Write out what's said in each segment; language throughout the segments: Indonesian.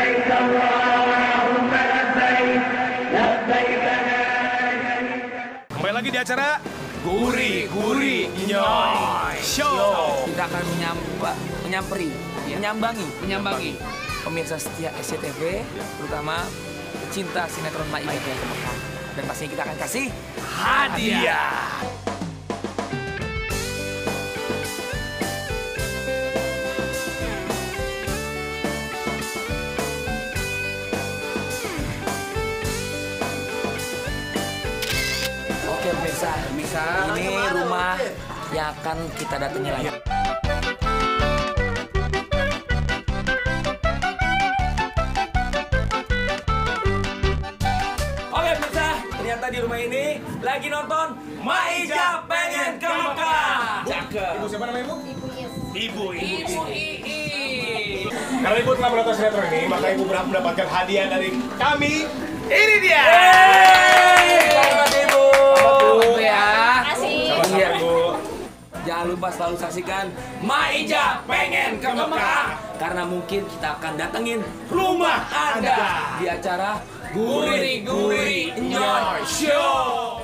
لبيك اللهم لبيك لبيك لا شريك لك. Kembali lagi di acara Guri Nyoy Show. Kita akan menyambangi pemirsa setia SCTV, terutama pecinta sinetron Maida Kemekan. Dan pastinya kita akan kasih hadiah. Oke pemirsa, ini rumah yang akan kita datangi lagi. Oke pemirsa, ternyata di rumah ini lagi nonton Maida Pengen ke Mekah. Ibu siapa namanya Ibu? Ibu Ii. Karena Ibu telah menonton sinetron ini, maka Ibu berhak mendapatkan hadiah dari kami. Ini dia. Selamat Ibu. Selamat ya. Sama-sama Iya. Ibu. Jangan lupa selalu saksikan Maida Pengen ke Mekah. Karena mungkin kita akan datengin rumah Anda di acara Guri Nyoy Show.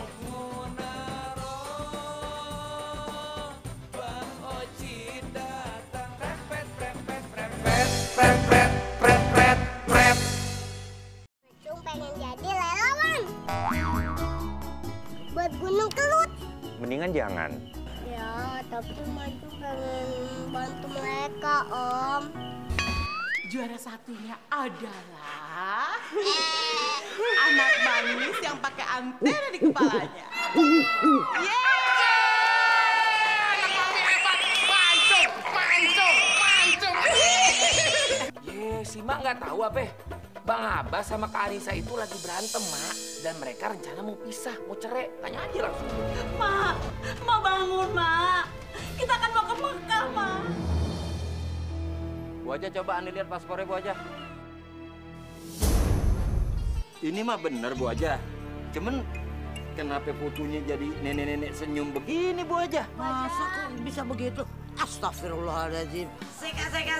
Pengen jadi relawan buat Gunung Kelut. Mendingan jangan. Ya, tapi Maju pengen bantu mereka, Om. Juara satunya adalah anak manis yang pakai antena di kepalanya. Si Mak nggak tahu apa? Bang Abbas sama Kak Anissa itu lagi berantem, Mak. Dan mereka rencana mau pisah, mau cerai. Tanya aja langsung. Mak, bangun, Mak. Kita akan mau ke Mekah, Mak. Bu Aja coba Anda lihat paspornya Bu Aja. Ini mah bener Bu Aja. Cuman kenapa fotonya jadi nenek-nenek senyum begini Bu Aja? Masa kok bisa begitu? Astagfirullahaladzim. Asik.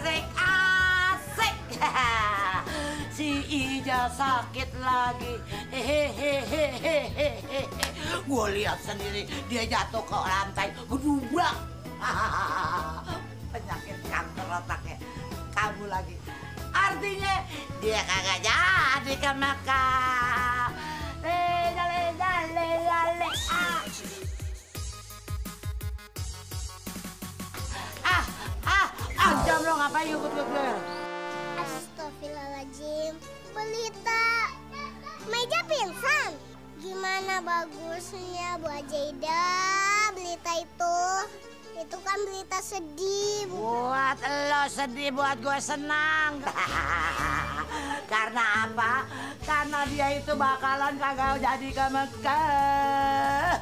Si Ija sakit lagi. Hehehe. Gue lihat sendiri dia jatuh ke lantai, gedubrak. Penyakit kanker otaknya. Kamu lagi. Artinya dia kagak jadi ke Mekah. Le. Jam lo ngapain ikut gue? Astagfirullahaladzim. Belita. Meja pingsan. Gimana bagusnya Bu Ajaida Belita itu? Itu kan Belita sedih. Buat lo sedih, buat gue senang. Karena apa? Karena dia itu bakalan kagak jadi ke Mekah.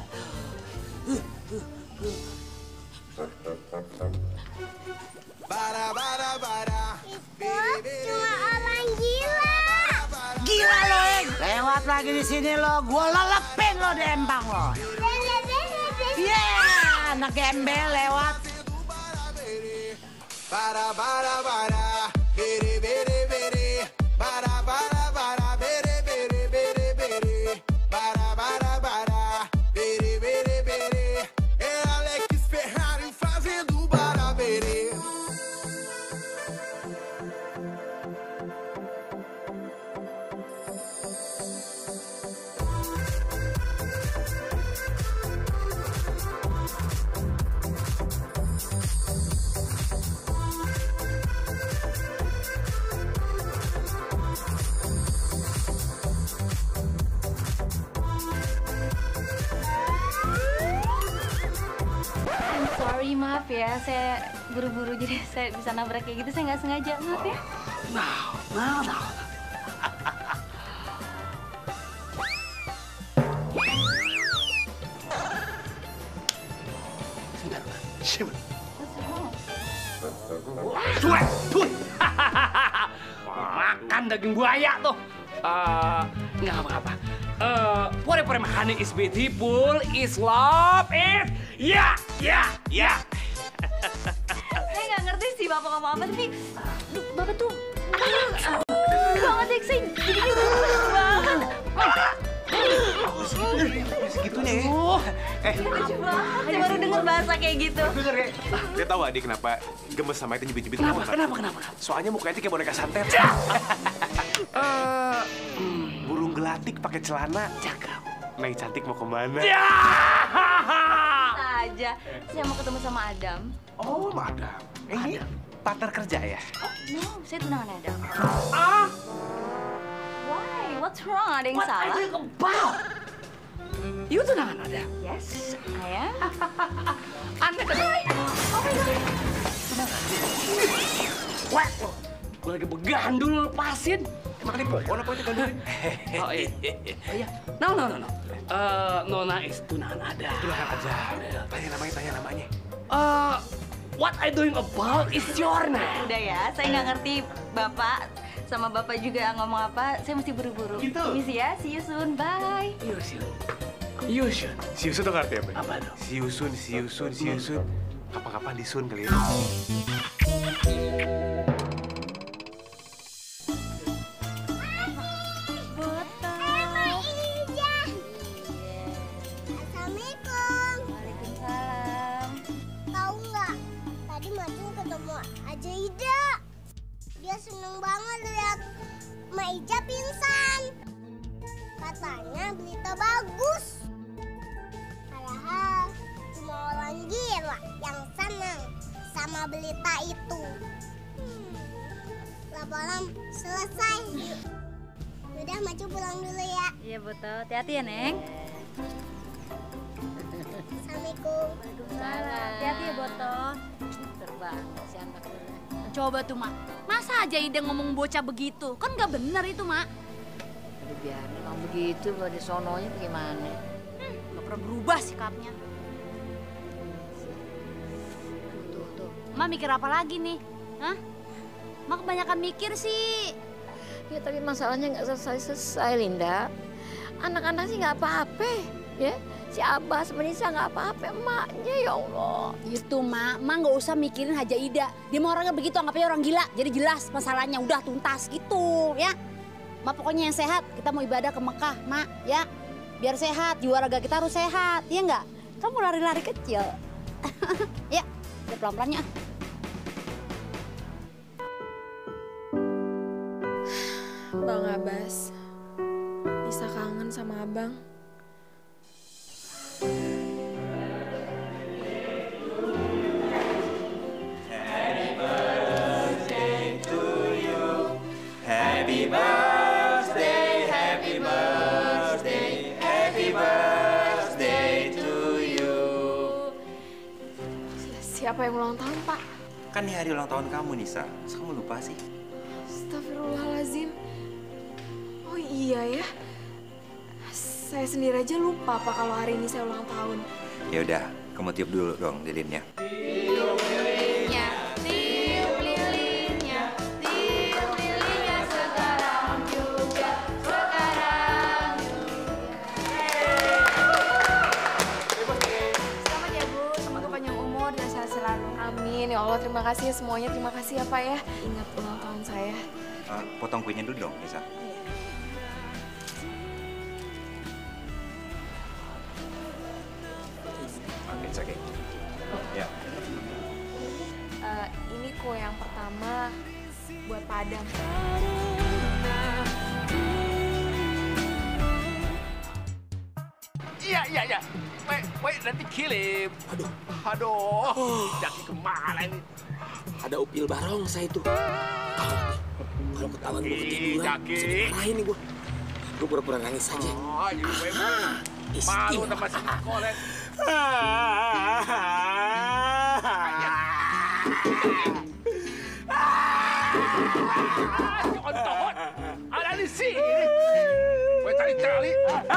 Itu cuma orang gila. Gila lo, lewat lagi di sini lo, gue lelepin lo di empang lo. Anak gembel lewat. Sorry, maaf ya, saya buru-buru jadi saya bisa nabrak kayak gitu, saya nggak sengaja, maaf ya. Nah. Makan daging buaya tuh. Nggak apa-apa. Pore-pore makan is beautiful, is love, is ya. Saya nggak ngerti sih Bapak ngomong apa, tapi Bapak tuh Lucu banget. Saya baru dengar bahasa kayak gitu. Dia tahu adik kenapa gemes sama itu nyebit-nyebit. Kenapa? Soalnya mukanya itu kayak boneka santet. Burung gelatik pakai celana. Cakep. Neng cantik mau kemana? Saja. Saya mau ketemu sama Adam. Oh, madam. Ini partner kerja ya? No, saya tunangan Adam. Why? What's wrong? Ada yang salah? What are you about? You tunangan Adam? Yes, I am. Anda kan? Wah, gue lagi begandul lepasin. Emang ini pohon apa itu gandulin? Oh iya. No. Nona is tunangan Adam. Tunangan aja. Tanya namanya. What I doing about is your name. Udah ya, saya nggak ngerti Bapak sama Bapak juga ngomong apa. Saya mesti buru-buru. Gitu. Misi ya, see you soon. Bye. Yusun. Siusun tuh ngerti apa? Apa tuh? Siusun. Kapan-kapan disun kali ya. Assalamualaikum. Waalaikumsalam. Tahu nggak? Tadi Maju ketemu Aja Ida. Dia seneng banget lihat Mak Ija pingsan. Katanya berita bagus. Padahal cuma orang gila yang senang sama berita itu. Laporan selesai. Udah Maju pulang dulu ya. Iya, Boto. Hati-hati ya, Neng. Assalamualaikum. Waalaikumsalam. Hati-hati ya, Boto. Terbang si anak ini. Coba tuh, Mak. Masa aja Ida ngomong bocah begitu? Kan nggak bener itu, Mak. Biar memang begitu, mau di sononya bagaimana? Nggak pernah berubah sikapnya. Tuh. Mak mikir apa lagi nih? Hah? Mak kebanyakan mikir sih. Ya tapi masalahnya nggak selesai, Linda. Anak-anak sih nggak apa-apa, ya. Si Abah sama Nisa nggak apa-apa, emaknya ya Allah. Itu, Mak nggak usah mikirin Haja Ida. Dia mau orangnya begitu, anggap aja orang gila. Jadi jelas masalahnya, udah tuntas gitu, ya. Mak pokoknya yang sehat, kita mau ibadah ke Mekah, Mak, ya. Biar sehat, jiwa raga kita harus sehat, ya nggak? Kamu lari-lari kecil. Ya, udah pelan-pelannya. Bang Abbas, Nisa kangen sama abang. Siapa yang ulang tahun, Pak? Kan ini hari ulang tahun kamu, Nisa. Masa kamu lupa sih? Astagfirullahaladzim. Oh iya ya. Saya sendiri aja lupa, Pak, kalau hari ini saya ulang tahun. Ya udah, kamu tiup dulu dong lilinnya. Tiup lilinnya sekarang juga, Selamat ya, Bu. Semoga panjang umur dan sehat selalu. Amin. Ya Allah, terima kasih ya semuanya. Terima kasih ya, Pak ya. Ingat ulang tahun saya. Potong kuenya dulu dong, Nisa. It's okay. Ya. Ini kue yang pertama buat Pak Adam. Iya. Wait, nanti kirim. Aduh. Jaki kemana ini? Ada upil barong saya itu. Kalau ketahuan gue ketiduran, bisa dimarahin nih gue. Gue pura-pura nangis saja. Oh, jadi gue malu sama si Nicolet. Ontohon, ada di sini. Gue cari-cari.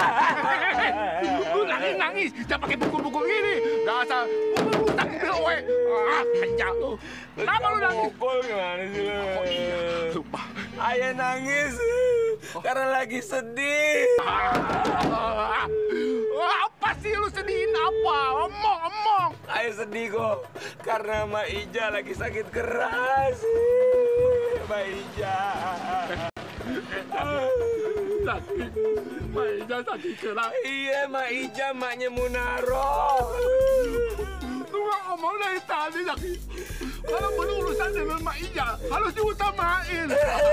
Lu nangis, jangan pakai pukul-pukul gini. Dasar, tak gue. Hanya. Kenapa lu nangis? Pukul gimana sih lu? Oh iya, lupa. Ayah nangis karena lagi sedih. Apa sih lu sedihin apa? Omong. Ayah sedih kok karena Mak Ija lagi sakit keras. Mak Ija. Sakit. Mak Ija sakit keras. Iya, Mak Ija, maknya Munaro. Lu nggak ngomong dari tadi lagi. Kalau perlu urusan dengan Mak Ija, harus diutamain.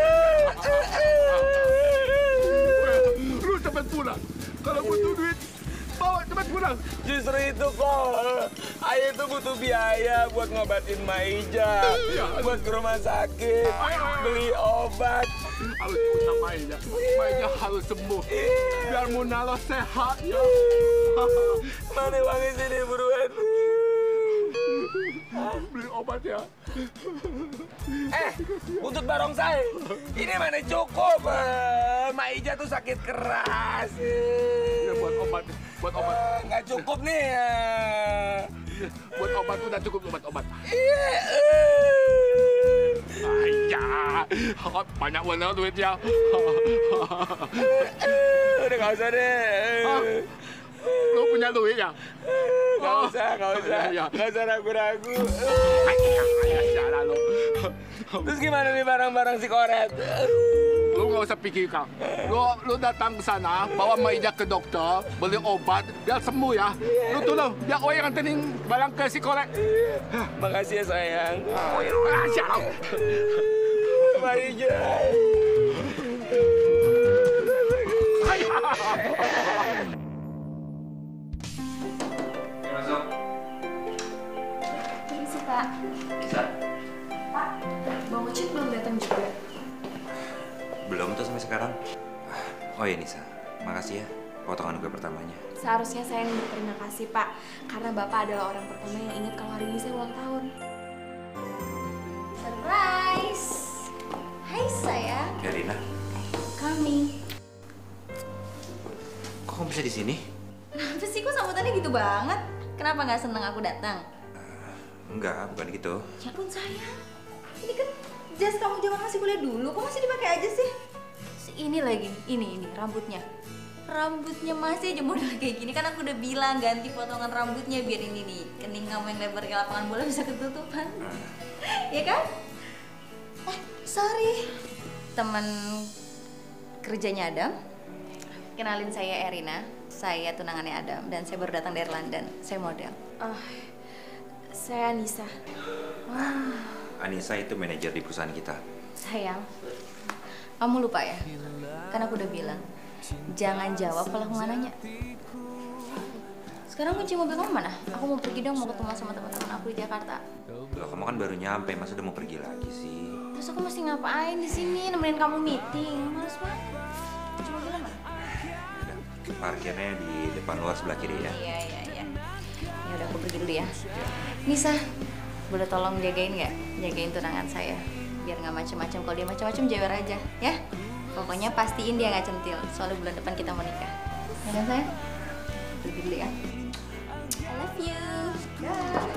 Lu cepat pulang. Kalau butuh duit, bawa cepat pulang. Justru itu kok. Ayah itu butuh biaya buat ngobatin Mak Ija. Buat ke rumah sakit, beli obat. Harus diutamain ya. Mak Ija harus sembuh. Biar Munalo sehat ya. Mana uangnya sini buruan. Beli obat ya. Buntut barongsai. Ini mana cukup. Mak Ija tuh sakit keras. Ya, buat obat. Nggak cukup nih. Buat obat udah cukup obat. Iya. Iya. Banyak bener duitnya. Udah nggak usah deh. Lu punya duit ya? Nggak usah. Nggak usah ragu-ragu. Salah lu. Terus gimana nih barang-barang si Koret? Lu nggak usah pikirkan. Lu datang ke sana, bawa Mak Ija ke dokter, beli obat, biar sembuh ya. Lu tolong, biar Oe yang nganterin barang ke si Koret. Makasih ya sayang. Salah. Mak Ija. Masuk. Permisi, Pak. Bisa? Pak, Bang Ucit belum datang juga. Belum tuh sampai sekarang. Oh ya Nisa, makasih ya potongan gue pertamanya. Seharusnya saya yang berterima kasih, Pak. Karena Bapak adalah orang pertama yang ingat kalau hari ini saya ulang tahun. Surprise! Hai sayang. Ya Rina, Kami. kok kamu bisa di sini? Kenapa sih kok sambutannya gitu banget? Kenapa nggak seneng aku datang? Enggak, bukan gitu. Ya pun sayang. Ini kan jas kamu zaman masih kuliah dulu. Kok masih dipakai aja sih? Ini lagi, ini rambutnya. Rambutnya masih aja model kayak gini. Kan aku udah bilang ganti potongan rambutnya biar ini nih kening kamu yang lebar kayak lapangan bola bisa ketutupan. Ya kan? Sorry. Teman kerjanya Adam. Kenalin saya Erina. Saya tunangannya Adam dan saya baru datang dari London. Saya model. Saya Anissa. Anissa itu manajer di perusahaan kita. Sayang, kamu lupa ya? Kan aku udah bilang, jangan jawab kalau aku nggak nanya. Sekarang kunci mobil kamu mana? Aku mau pergi dong, mau ketemu sama teman-teman aku di Jakarta. Loh, kamu kan baru nyampe, masa udah mau pergi lagi sih? Terus aku mesti ngapain di sini? Nemenin kamu meeting? Males banget. Kunci mobilnya mana? Parkirnya di depan luar sebelah kiri ya. Iya. Ya udah aku pergi dulu ya. Nisa, boleh tolong jagain nggak? Jagain tunangan saya. Biar nggak macem-macem. Kalau dia macem-macem jewer aja, ya. Pokoknya pastiin dia nggak centil. Soalnya bulan depan kita mau nikah. Ya kan sayang? Pergi dulu ya. I love you. Bye.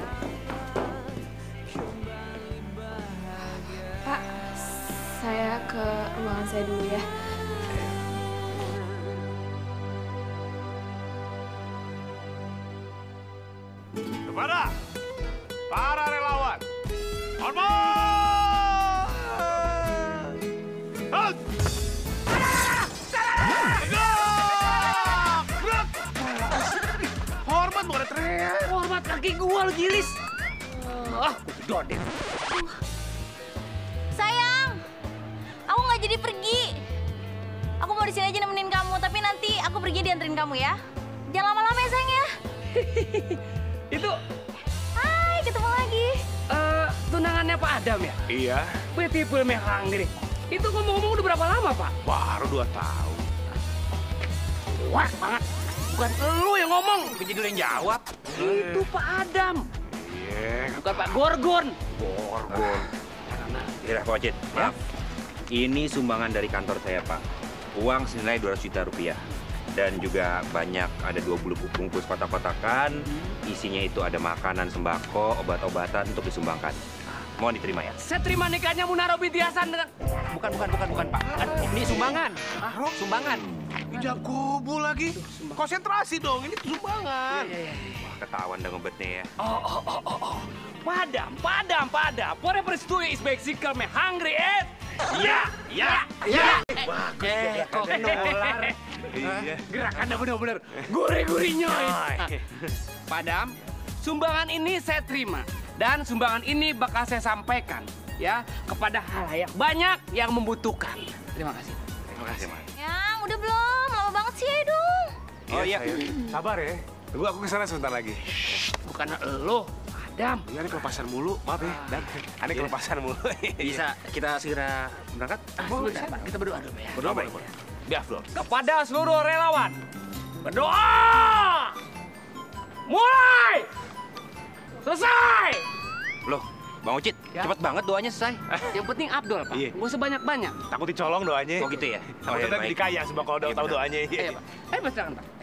Pak, saya ke ruangan saya dulu ya. Kepada para relawan, hormat! Hormat bukan teriak. Hormat kaki gua lu gilis. Dodin. Sayang, aku nggak jadi pergi. Aku mau di sini aja nemenin kamu, tapi nanti aku pergi dianterin kamu ya. Jangan lama-lama ya sayang ya. Itu Hai, ketemu lagi. tunangannya Pak Adam ya? Iya, Beautiful Merang gini. Itu ngomong-ngomong udah berapa lama, Pak? baru 2 tahun. Wah, banget. Bukan lu yang ngomong, Jadi lu yang jawab. itu Pak Adam. Iya. Bukan Pak Gorgon. Gorgon. Iya, Pak Wajid, maaf. Ini sumbangan dari kantor saya, Pak. Uang senilai 200 juta rupiah. Dan juga banyak, ada 20 bungkus kotak-kotakan. Isinya itu ada makanan, sembako, obat-obatan untuk disumbangkan. Mohon diterima ya. Saya terima nikahnya Munaro binti Hasan dengan... Bukan, Pak. Ini sumbangan. Sumbangan. Jagobu lagi. Konsentrasi dong, ini sumbangan. ketahuan dah ngebetnya ya. Padam. Whatever is doing is basically me hungry, eh? Ya. Bagus. Kok nular. Gerakannya benar-benar gurih-gurihnya. Padam, sumbangan ini saya terima. Dan sumbangan ini bakal saya sampaikan ya kepada halayak banyak yang membutuhkan. Terima kasih. Terima kasih, Mas. Yang udah belum? Lama banget sih, ayo dong. Oh iya. Sabar ya. Tunggu aku kesana sebentar lagi. Bukan lo, Adam. Iya, ini kelepasan mulu. Maaf ya, Dan. Ini kelepasan mulu. Bisa kita segera berangkat? Sebentar, Pak. Kita berdoa dulu ya. Berdoa boleh. Ya, kepada seluruh relawan, berdoa. Mulai. Selesai. Loh, Bang Ocit, cepet banget doanya selesai. Yang penting Abdul, Pak. Iya. Gak usah banyak-banyak. Takut dicolong doanya. Oh gitu ya? Takutnya nanti dikaya sebab kalau udah tahu doanya. Ayo, Pak. Ayo, Pak, silakan, Pak.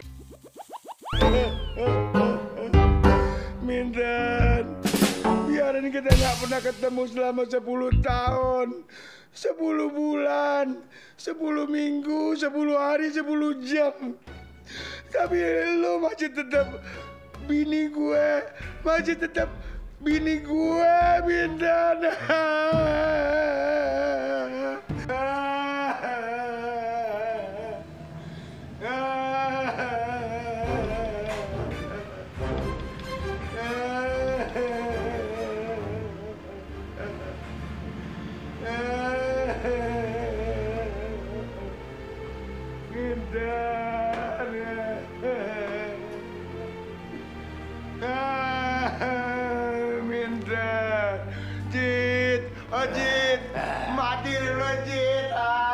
Mindan, biarin kita nggak pernah ketemu selama 10 tahun, 10 bulan, 10 minggu, 10 hari, 10 jam. Tapi lo masih tetap bini gue, masih tetap bini gue, Mindan. Mindan, Jit, Jit, mati lu Jit.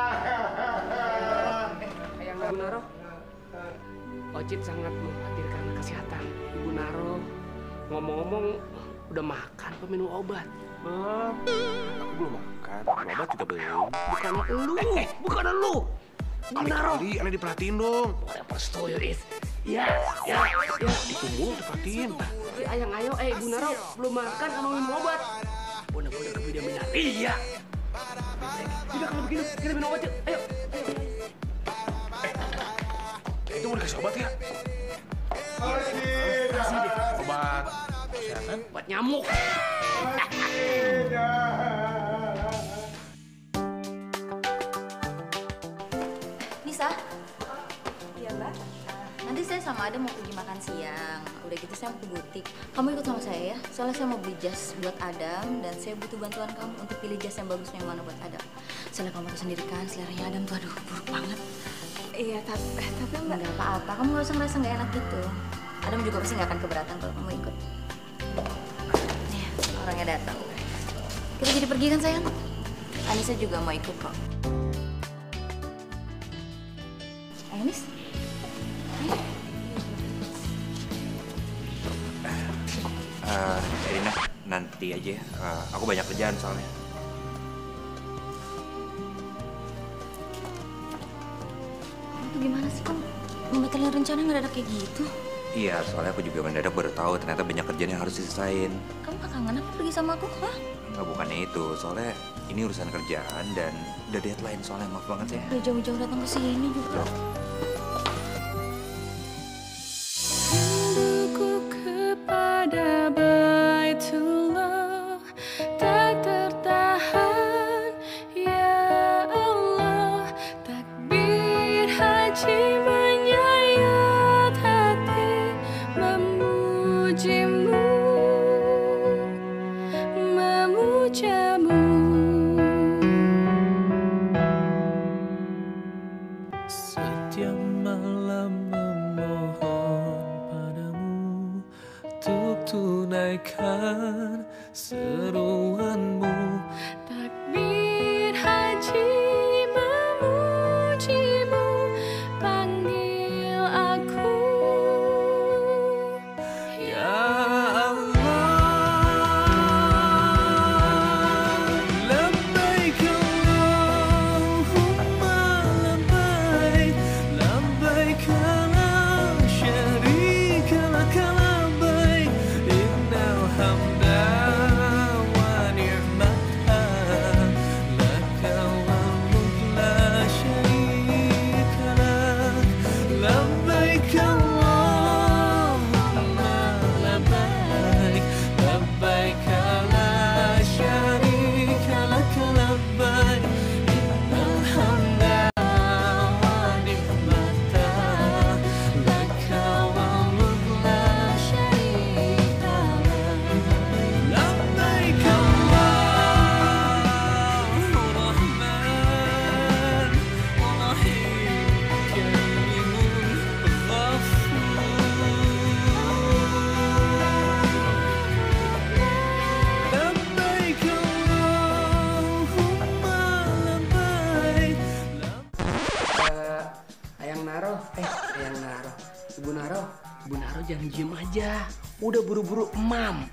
Ayang Ibu Naro, Ocit sangat mengkhawatirkan kesehatan Ibu Naro. Ngomong-ngomong, udah makan apa minum obat? Belum. Aku belum makan. Obat juga belum. Bukan lu. Ibu Naro. Kali diperhatiin dong. Whatever story is. Ya. Ditunggu, diperhatiin. Ayang ayo, Ibu Naro belum makan sama minum obat. Bener-bener kebidanan. Iya. Udah kalau begini, kita minum obat yuk. Ayo. Itu mau dikasih obat ya? Kasih deh. Obat kesehatan? Obat nyamuk. Nisa? Iya, Mbak? Nanti saya sama Adam mau pergi makan siang. Udah gitu saya mau ke butik. Kamu ikut sama saya ya? Soalnya saya mau beli jas buat Adam dan saya butuh bantuan kamu untuk pilih jas yang bagusnya yang mana buat Adam. Soalnya kamu tahu sendiri kan, seleranya Adam tuh aduh buruk banget. Iya, tapi Mbak. Nggak apa-apa, kamu nggak usah ngerasa nggak enak gitu. Adam juga pasti nggak akan keberatan kalau kamu ikut. Nih, orangnya datang. Kita jadi pergi kan sayang? Anissa juga mau ikut kok. Anis? Erina, nanti aja ya. Aku banyak kerjaan soalnya. Kamu tuh gimana sih, kamu membatalkan rencana ngedadak kayak gitu? Iya, soalnya aku juga mendadak baru tahu ternyata banyak kerjaan yang harus diselesain. Kamu gak kangen apa pergi sama aku, hah? Enggak, bukannya itu. Soalnya ini urusan kerjaan dan udah deadline soalnya. Maaf banget ya. Udah jauh-jauh datang ke sini juga. Rinduku kepada Baitullah tak tertahan, ya Allah. Takbir haji menyayat hati, memujimu, memujamu. Setiap malam memohon padamu untuk tunaikan seruanmu. Takbir haji memujimu, panggil aku, ya Allah. Labbaik Allahumma labbaik, labbaik la syarika laka labbaik, innal hamda Ibu Naro jangan diem aja. Udah buru-buru mam.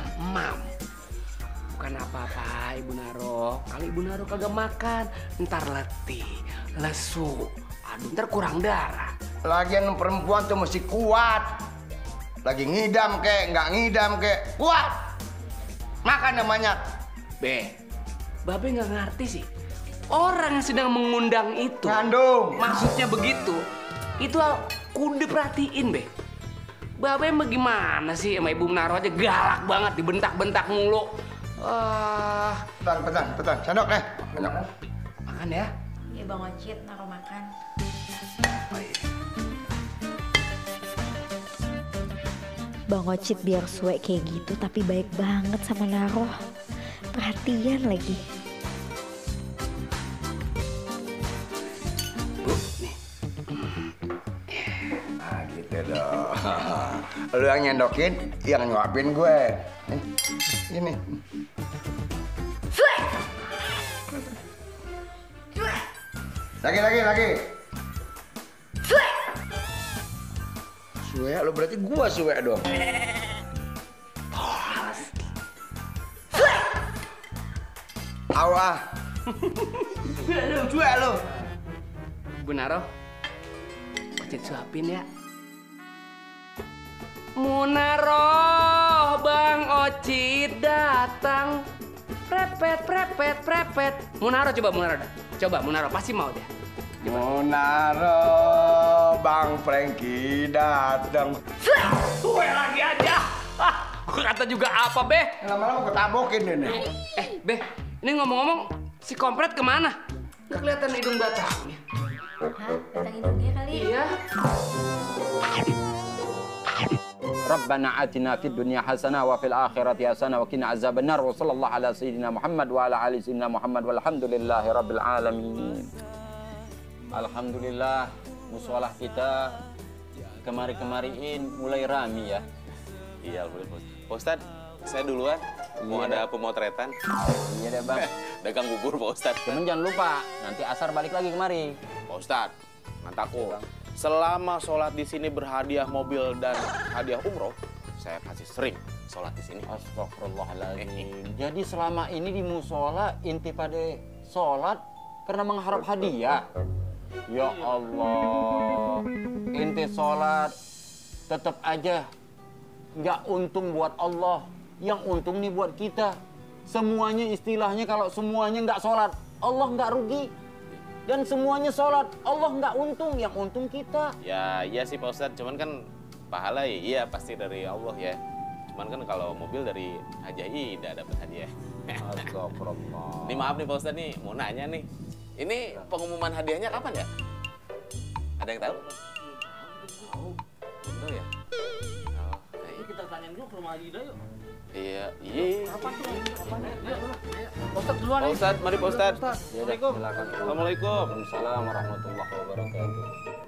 Bukan apa-apa Ibu Naro. Kalau Ibu Naro kagak makan, ntar letih, lesu. Aduh, ntar kurang darah. Lagian perempuan tuh mesti kuat. Lagi ngidam kek, nggak ngidam kek, kuat. Makan yang banyak. Babe nggak ngerti sih. Orang yang sedang mengundang itu. Ngandung. Maksudnya begitu. Itu kudu diperhatiin, Be. Babe bagaimana sih sama Ibu Naro aja galak banget, dibentak-bentak mulu. Petan. Sendok deh. Makan ya. Iya Bang Ocit, Naro makan. Bang Ocit biar suek kayak gitu tapi baik banget sama Naro. Perhatian lagi. Nah gitu dong. Lu yang nyendokin, yang nyuapin gue. Ini. Lagi. Suwe, lu berarti gua suwe dong. Awas. Suwe lu. Bu Naro, Ocit suapin ya. Munaro, Bang Ocit datang. Prepet. Munaro, coba Munaro, pasti mau deh. Munaro, Bang Franky datang. Suwe lagi aja. Gue kata juga apa, Be? Lama-lama gue tabokin ini. Be, ini ngomong-ngomong, si kompret kemana? Gak kelihatan hidung batangnya. Hah? Batang hidungnya kali? Iya. Rabbana atina fid dunya hasanah wa fil akhirati hasanah wa qina azabannar wa sallallahu ala sayyidina Muhammad wa ala ali sayyidina Muhammad walhamdulillahi rabbil alamin. Alhamdulillah musolah kita kemari-kemariin mulai rame ya. Iya, boleh Pak Ustadz, saya duluan. Mau ada pemotretan. Iya deh Bang. Dagang bubur Pak Ustadz. Cuman jangan lupa, nanti asar balik lagi kemari. Pak Ustadz, nggak takut. Selama sholat di sini berhadiah mobil dan hadiah umroh, saya pasti sering sholat di sini. Astagfirullahaladzim. Jadi selama ini di musola inti pada sholat karena mengharap hadiah. Ya Allah, inti sholat tetap aja nggak untung buat Allah, yang untung nih buat kita. Semuanya istilahnya kalau semuanya nggak sholat, Allah nggak rugi. Dan semuanya sholat, Allah nggak untung, yang untung kita. Ya iya sih Pak Ustadz, cuman kan pahala ya iya pasti dari Allah ya. Cuman kan kalau mobil dari Haji Ida dapat hadiah. Astagfirullah. Ini maaf nih Pak Ustadz nih, mau nanya nih. Ini pengumuman hadiahnya kapan ya? Ada yang tahu? Belum tahu ya? Oh, Ini kita tanyain dulu ke rumah Haji Ida yuk. Iya. Kapan tuh? Kapan? Pak Ustadz duluan. Pak Ustadz, mari Pak Ustadz. Assalamualaikum. Assalamualaikum. Waalaikumsalam warahmatullahi wabarakatuh.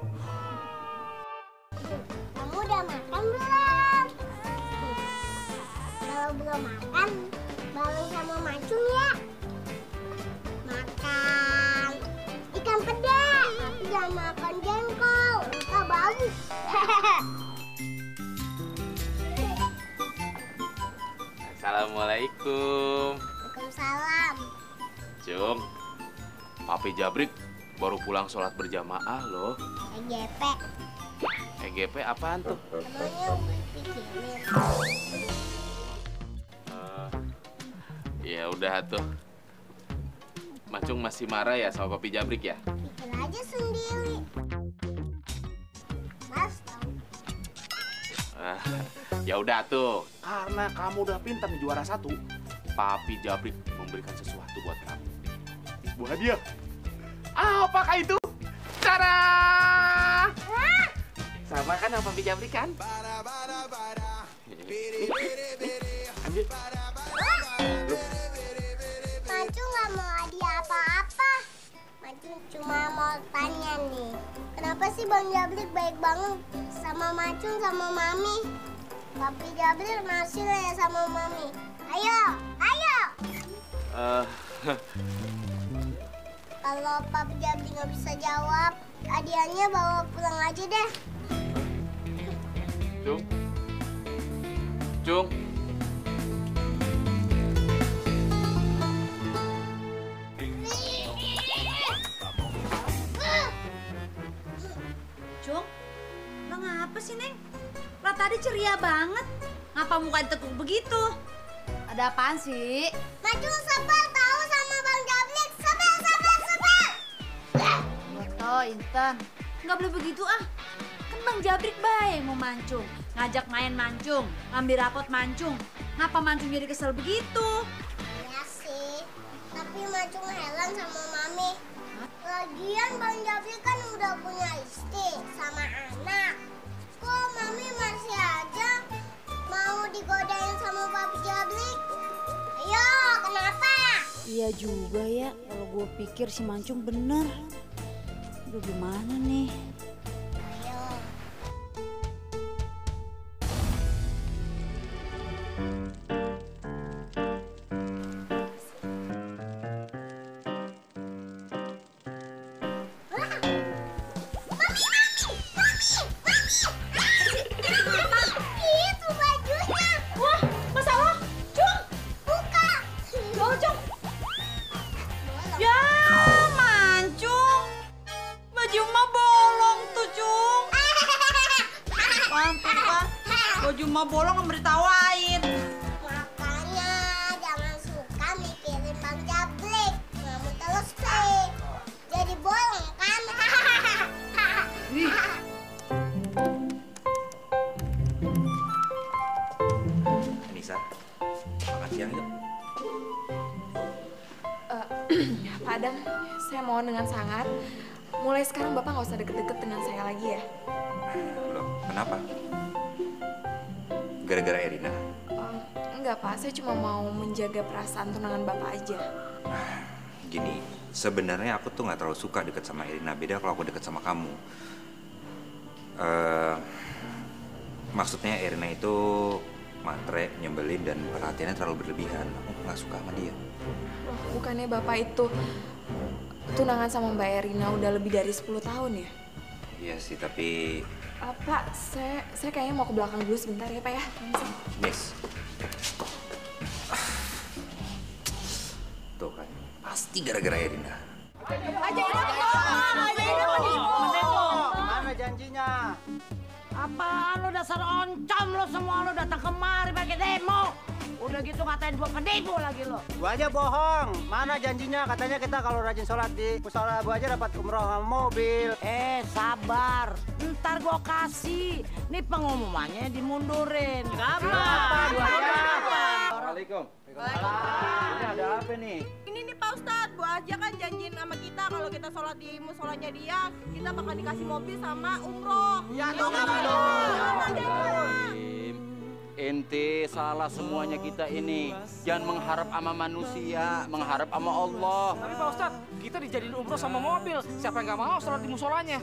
Kamu udah makan belum? Kalau belum makan, bareng sama Macung ya. Makan ikan peda, tapi jangan makan jengkol, nggak bagus. Assalamualaikum. Waalaikumsalam. Cum, Papi Jabrik baru pulang sholat berjamaah loh. EGP. EGP apaan tuh? Namanya pikirin. Ya udah tuh. Macung masih marah ya sama Papi Jabrik ya? Pikir aja sendiri. Mas tahu. Ya udah tuh. Karena kamu udah pintar nih juara 1, Papi Jabrik memberikan sesuatu buat kamu. Sebuah hadiah. Apakah itu? Tada! Sama kan sama Papi Jabrik kan? Ambil. Macung nggak mau hadiah apa-apa. Macung cuma mau tanya nih. Kenapa sih Bang Jabrik baik banget sama Macung sama Mami? Papi Jabrik masih ya sama Mami. Ayo. Kalau Papi Jabrik nggak bisa jawab, hadiahnya bawa pulang aja deh. Cung. Cung. Cung, lo ngapa sih, Neng? Lo tadi ceria banget. Ngapa muka tekuk begitu? Ada apaan sih? Macung sebel tahu sama Bang Jabrik. Sebel. Oh, Intan. Nggak boleh begitu ah. Kan Bang Jabrik baik mau mancung. Ngajak main mancung, ngambil rapot mancung. Ngapa mancung jadi kesel begitu? Iya sih, tapi Macung heran sama Mami. Lagian Bang Jabrik kan udah punya istri sama anak. Kok Mami masih aja mau digodain sama Papi Jabrik? Ayo, kenapa? Iya juga ya, kalau gue pikir si mancung bener. Aduh, gimana nih? Itu bajunya. Wah, masalah? Cung! Buka. Cung! Ya, mancung. Baju mah bolong tuh, Cung. Ampun, Pak. Baju mah bolong nggak ditawain. Makanya jangan suka mikirin Bang Jabrik. Kamu terus sih. Jadi bolong kan? Anissa, makan siang yuk. Pak Adam, saya mohon dengan sangat. Mulai sekarang Bapak nggak usah deket-deket dengan saya lagi ya. Loh, kenapa? Gara-gara Erina? Enggak Pak, saya cuma mau menjaga perasaan tunangan Bapak aja. Gini, sebenarnya aku tuh nggak terlalu suka deket sama Erina. Beda kalau aku deket sama kamu. Maksudnya Erina itu matre, nyebelin, dan perhatiannya terlalu berlebihan. Aku nggak suka sama dia. Loh, bukannya Bapak itu tunangan sama Mbak Erina udah lebih dari 10 tahun ya? Iya sih, tapi... Pak, saya kayaknya mau ke belakang dulu sebentar ya Pak ya. Miss. Tuh kan, pasti gara-gara Erina. Mana janjinya? Apaan lo dasar oncom lo semua lo datang kemari pakai demo. Udah gitu ngatain gua penipu lagi lo. Gua aja bohong. Mana janjinya? Katanya kita kalau rajin sholat di musola gua aja dapat umroh sama mobil. Sabar. Ntar gua kasih. Nih pengumumannya dimundurin. Kapan? Assalamualaikum. Ini ada apa nih? Ini nih Pak Ustadz, Bu Aja kan janjiin sama kita kalau kita sholat di musolanya dia, kita bakal dikasih mobil sama umroh. Ya Ente salah semuanya kita ini. Jangan mengharap sama manusia, mengharap sama Allah. Tapi Pak Ustadz, kita dijadiin umroh sama mobil. Siapa yang nggak mau sholat di musolanya?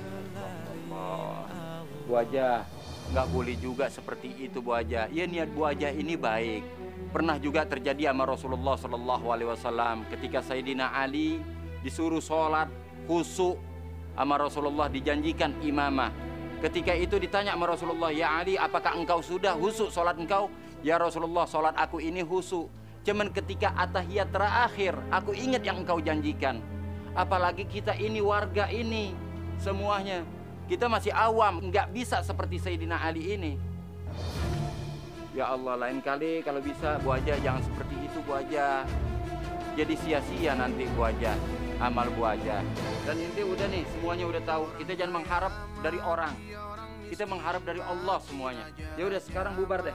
Bu Aja, nggak boleh juga seperti itu Bu Aja. Ya niat Bu Aja ini baik. Pernah juga terjadi sama Rasulullah SAW ketika Sayyidina Ali disuruh sholat khusyuk sama Rasulullah, dijanjikan imamah. Ketika itu ditanya sama Rasulullah, ya Ali, apakah engkau sudah khusyuk sholat engkau? Ya Rasulullah, sholat aku ini khusyuk. Cuman ketika atahiyat terakhir, aku ingat yang engkau janjikan. Apalagi kita ini warga ini, semuanya. Kita masih awam, nggak bisa seperti Sayyidina Ali ini. Ya Allah, lain kali kalau bisa Bu Aja jangan seperti itu Bu Aja. Jadi sia-sia nanti Bu Aja, amal Bu Aja. Dan inti udah nih, semuanya udah tahu. Kita jangan mengharap dari orang. Kita mengharap dari Allah semuanya. Ya udah sekarang bubar deh.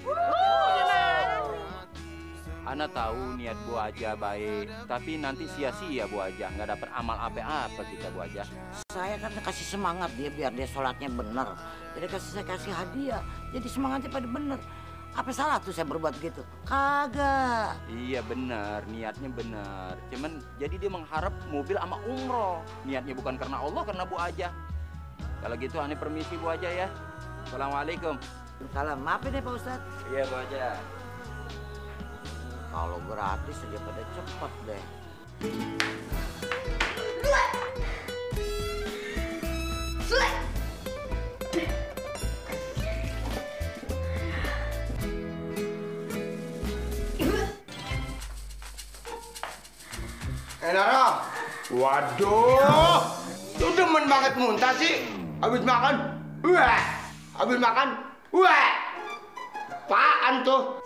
Ana tahu niat Bu Aja baik, tapi nanti sia-sia Bu Aja, nggak dapat amal apa-apa kita Bu Aja. Saya kan kasih semangat dia biar dia sholatnya bener. Jadi saya kasih hadiah, jadi semangatnya pada bener. Apa salah tuh saya berbuat gitu? Kagak. Iya benar, niatnya benar. Cuman jadi dia mengharap mobil sama umroh. Niatnya bukan karena Allah, karena Bu Aja. Kalau gitu aneh permisi Bu Aja ya. Assalamualaikum. Salam, maafin ya Pak Ustadz. Iya Bu Aja. Kalau gratis aja pada cepet deh. Nara. Waduh. Lu demen banget muntah sih. Habis makan. Wah. Habis makan. Wah. Apaan tuh?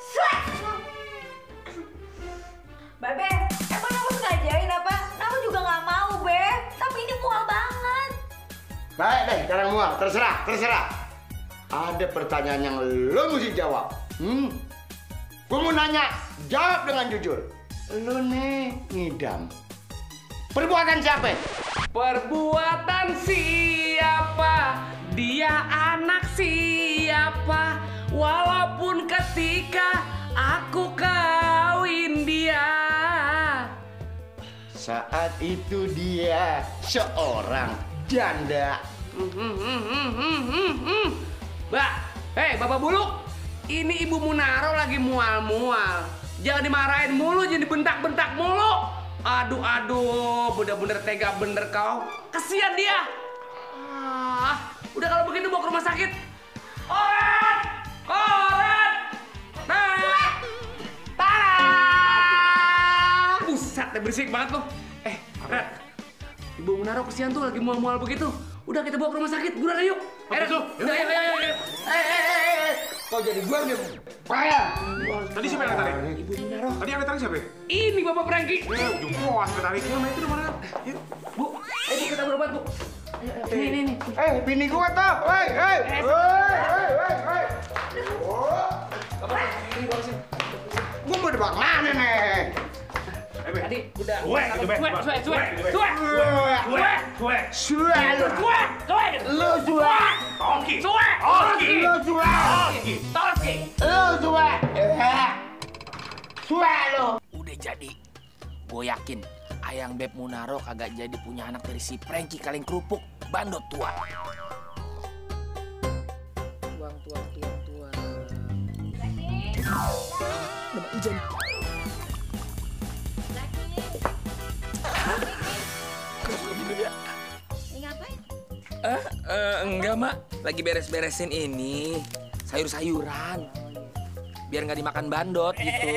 Babe, emang aku sengajain apa? Aku juga nggak mau, Be. Tapi ini mual banget. Baik deh, jangan mual. Terserah. Ada pertanyaan yang lo mesti jawab. Gue mau nanya, jawab dengan jujur. Lo nih ngidam. Perbuatan siapa? Perbuatan siapa? Dia anak siapa? Walaupun ketika aku kawin dia. Saat itu dia seorang janda. Mbak, Bapak Buluk, ini Ibu Munaro lagi mual-mual. Jangan dimarahin mulu, jangan dibentak-bentak mulu. Aduh, bener-bener tega bener kau. Kesian dia. Udah kalau begitu bawa ke rumah sakit. Koran! Buset, berisik banget lu. Red, Ibu Munaro kesian tuh lagi mual-mual begitu. Udah kita bawa ke rumah sakit, buruan ayo. Udah, ayo. Kau jadi gua nih. Payah. Tadi siapa yang tarik? Ibu Munaro. Tadi yang tarik siapa? Ini Bapak Prangki. Ujung puas tarik. Itu di mana? Bu, kita berobat, Bu. Ini. Bini gua tuh. Hei. Gua mau dibawa kemana nih? Tadi udah. Udah jadi. Gue yakin Ayang Beb Munaro kagak jadi punya anak dari si Prangki Kaleng Kerupuk Bandot tua. Tuang. Lemak ijan. Ini ngapain? Enggak, Mak. Lagi beres-beresin ini. Sayur-sayuran. Biar nggak dimakan bandot gitu.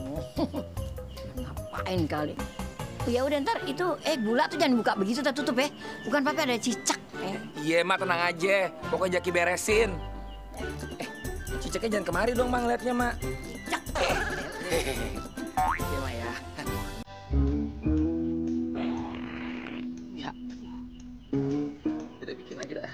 Ngapain kali? Oh, ya udah ntar itu gula tuh jangan buka begitu, tutup ya. Bukan papi ada cicak. Iya, Mak, tenang aja. Pokoknya Jaki beresin. Cicaknya jangan kemari dong, Mak, ngeliatnya, Mak. Cicak. Iya, Mak ya. Ya. Kita bikin aja dah.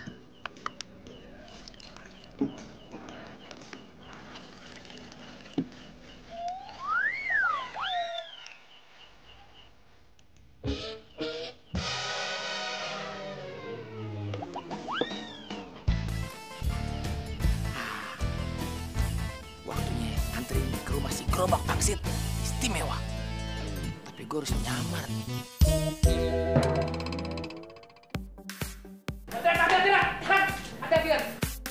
Waktunya anterin ke rumah si gerobak pangsit istimewa. Tapi gue harus nyamar. Hati-hati.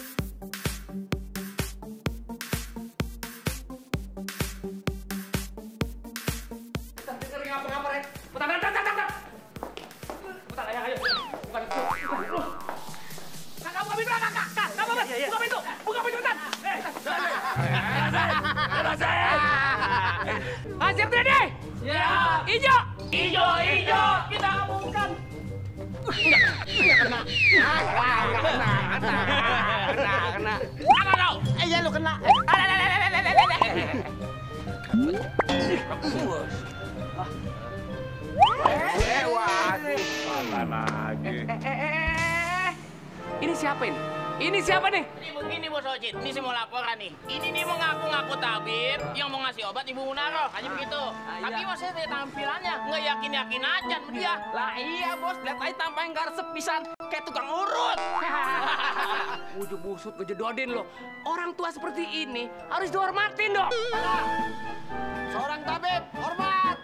Hasil Dede. Ya. Ijo. Kita bukan. Enggak kena. Kena. Apa kau? Iya lu kena. Ini siapa ini? Ini siapa nih? Ini begini Bos Ocit, ini saya mau laporan nih. Ini nih mengaku-ngaku tabib yang mau ngasih obat Ibu Munaro, hanya begitu. Tapi Bos saya lihat tampilannya nggak yakin-yakin aja sama dia. Lah iya Bos, lihat aja tampang garsep pisan kayak tukang urut. Ujung busut kejedodin lo. Orang tua seperti ini harus dihormatin dong. Seorang tabib, hormat.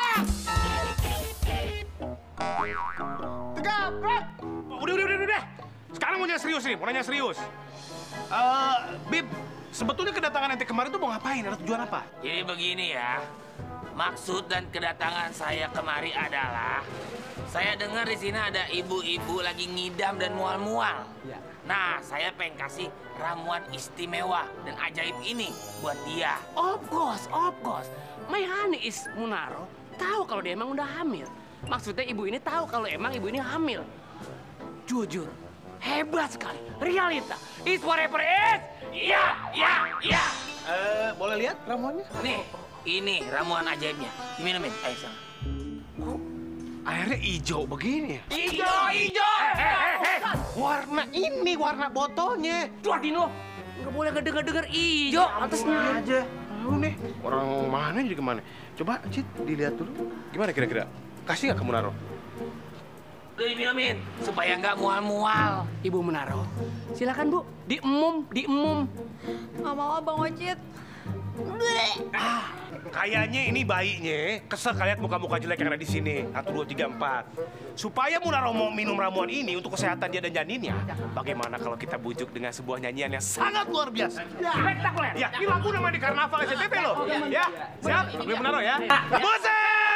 Tegap, Udah. Sekarang mau nanya serius. Bib, sebetulnya kedatangan ente kemarin tuh mau ngapain? Ada tujuan apa? Jadi begini ya, maksud dan kedatangan saya kemari adalah saya dengar di sini ada ibu-ibu lagi ngidam dan mual-mual. Ya. Nah, saya pengen kasih ramuan istimewa dan ajaib ini buat dia. Of course. My honey is Munaro tahu kalau dia emang udah hamil. Maksudnya ibu ini tahu kalau emang ibu ini hamil. Jujur, hebat sekali. Realita is whatever is. Iya. Boleh lihat ramuannya? Nih, ini ramuan ajaibnya. Diminumin, ayo sana. Airnya hijau begini ya? Hijau. Warna ini, warna botolnya. Tuh Dino, nggak boleh ngedenger hijau atasnya aja. Lu nih, orang mana jadi kemana? Coba, Cid, dilihat dulu. Gimana kira-kira? Kasih nggak ke Munaro? Udah diminumin, supaya nggak mual-mual. Ibu Munaro, silakan Bu, diemum. Nggak mau Bang Ocit. Kayaknya ini bayinya kesel lihat muka-muka jelek yang ada di sini. 1, 2, 3, 4. Supaya Munaro mau minum ramuan ini untuk kesehatan dia dan janinnya, bagaimana kalau kita bujuk dengan sebuah nyanyian yang sangat luar biasa? Spektakuler. Ya, ini lagu namanya di Karnaval SCTV loh. Ya, siap? Beli Munaro ya. Musik!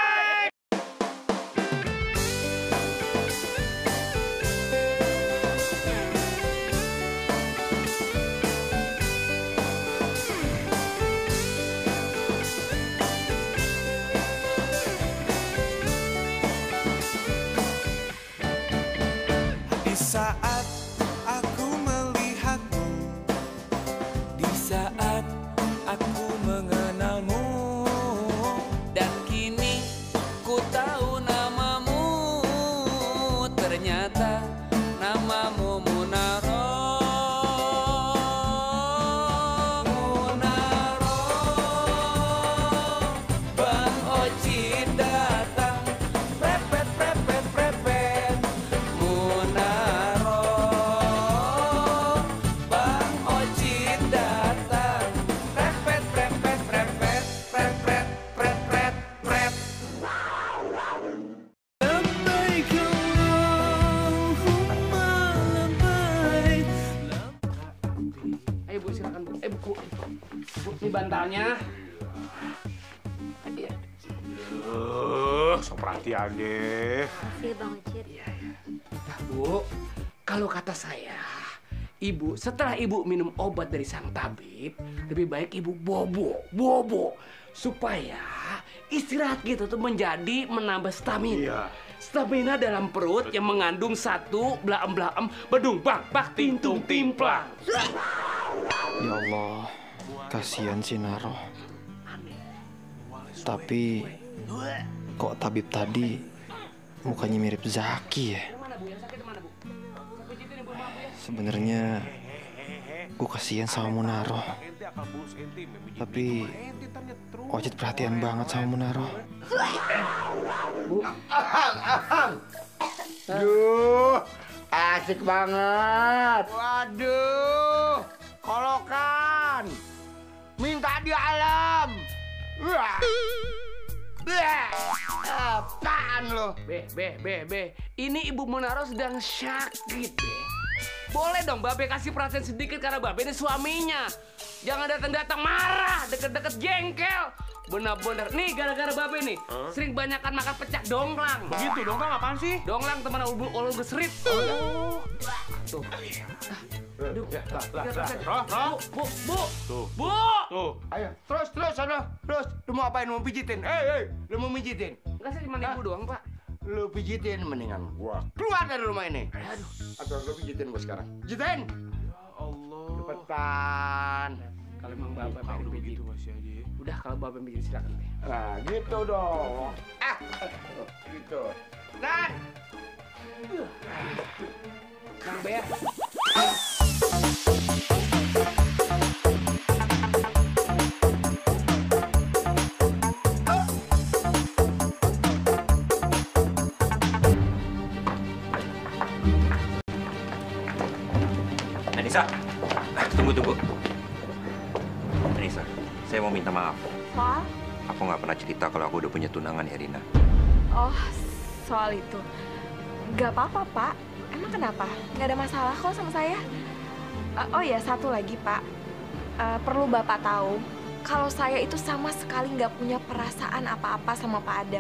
Saat aku melihatmu, di saat aku mengenalmu, Dan kini ku tahu namamu, ternyata namamu Munaro. Munaro, Bang Ocit datang, prepet. Munaro, Bang Ocit datang, prepet. labbaik Allahumma labbaik. Ayo Bu, silakan Bu. Bu, ini bantalnya. So perhatian deh. Makasih Bang Ocit. Bu, kalau kata saya, Ibu setelah Ibu minum obat dari sang tabib, lebih baik Ibu bobo, supaya istirahat gitu tuh menambah stamina. Iya. Stamina dalam perut yang mengandung satu blaem bedung bak tintung timplang. Ya Allah, kasihan si Naro. Tapi kok tabib tadi mukanya mirip Zaki ya? Sebenarnya gue kasihan sama Munaro. Tapi Ocit perhatian banget sama Munaro. Duh, asik banget. Waduh, kolokan. Minta di alam. Wah. Apaan lo? Be. Ini Ibu Munaro sedang sakit, Be. Boleh dong Babe kasih perhatian sedikit karena Babe ini suaminya. Jangan datang-datang marah, deket-deket jengkel. Bener-bener. Nih gara-gara Babe nih, sering banyakan makan pecak donglang. Begitu, donglang apaan sih? Donglang teman ulu geserit. Tuh. Aduh. Bu. Tuh. Ayo, terus sana. Terus, lu mau apain? Mau pijitin? Lu mau mijitin? Enggak sih cuma Ibu doang, Pak. Lu pijitin mendingan gua keluar dari rumah ini. Aduh. Atau lu pijitin gua sekarang. Pijitin. Allah. Cepetan. Kalau emang Bapak pengen pijit, udah kalau Bapak pijit silakan deh. Nah, gitu dong. Gitu. Dan. Kang Be. Anissa, tunggu. Anissa, saya mau minta maaf. Soal? Aku nggak pernah cerita kalau aku udah punya tunangan ya, Rina. Oh, soal itu. Gak apa-apa, Pak. Emang kenapa? Gak ada masalah kok sama saya. Oh ya, satu lagi, Pak. Perlu Bapak tahu, kalau saya itu sama sekali nggak punya perasaan apa-apa sama Pak Adam.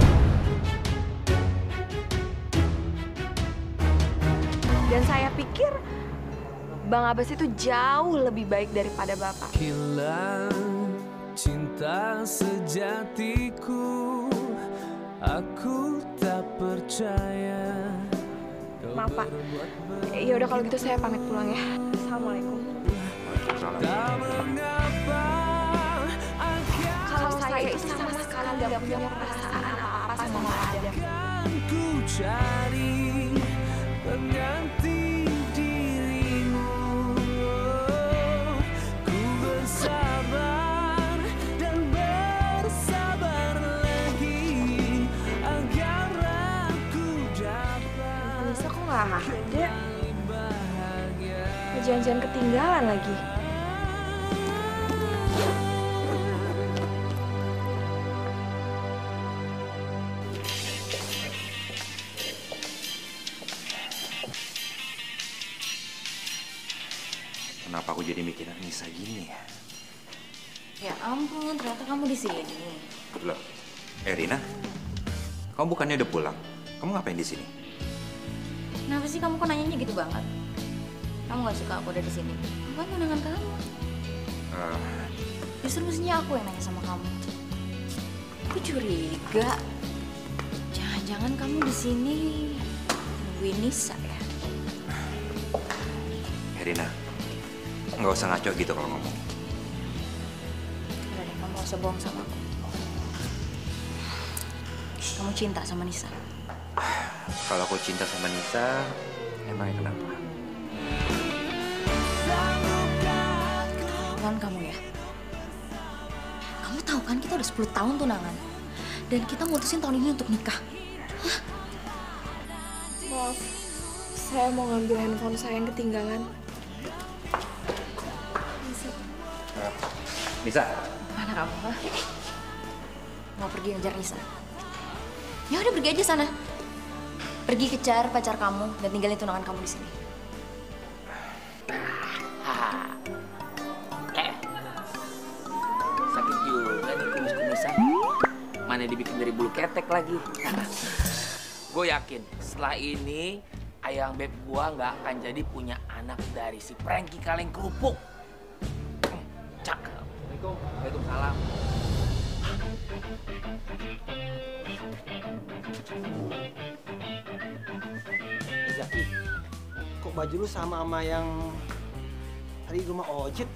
Dan saya pikir Bang Abbas itu jauh lebih baik daripada Bapak. Hilang cinta sejatiku Aku tak percaya. Maaf Pak. Ya udah kalau gitu saya pamit pulang ya. Assalamualaikum. Kalau saya itu sama sekali nggak punya perasaan apa-apa sama Pak Adam. Ku cari pengganti dirimu. Ku bersabar dan bersabar lagi agar aku dapat. Nisa kok nggak ada? Jangan-jangan ketinggalan lagi. Kenapa aku jadi mikirin Nisa gini ya? Ya ampun, ternyata kamu di sini. Loh, Rina, kamu bukannya udah pulang? Kamu ngapain di sini? Kenapa sih kamu kok nanyanya gitu banget? Kamu gak suka aku ada di sini? Aku kan tunangan kamu. Justru mestinya aku yang nanya sama kamu. Aku curiga. Jangan-jangan kamu di sini nungguin Nisa ya? Rina, nggak usah ngaco gitu kalau ngomong. Udah deh, kamu gak usah bohong sama aku. Kamu cinta sama Nisa? Kalau aku cinta sama Nisa, emangnya kenapa? Bukan kamu ya? Kamu tahu kan kita udah 10 tahun tunangan. Dan kita mutusin tahun ini untuk nikah. Maaf, saya mau ngambil handphone saya yang ketinggalan. Nisa. Mana kamu? Hah? Mau pergi ngejar Nisa? Ya udah pergi aja sana. Pergi kejar pacar kamu dan tinggalin tunangan kamu di sini. Sakit juga nih kumis-kumisan. Mana dibikin dari bulu ketek lagi. Gue yakin setelah ini ayang beb gua nggak akan jadi punya anak dari si Franky kaleng kerupuk. Cakep. Waalaikumsalam. Zaki, kok baju lu sama yang tadi rumah Ojit?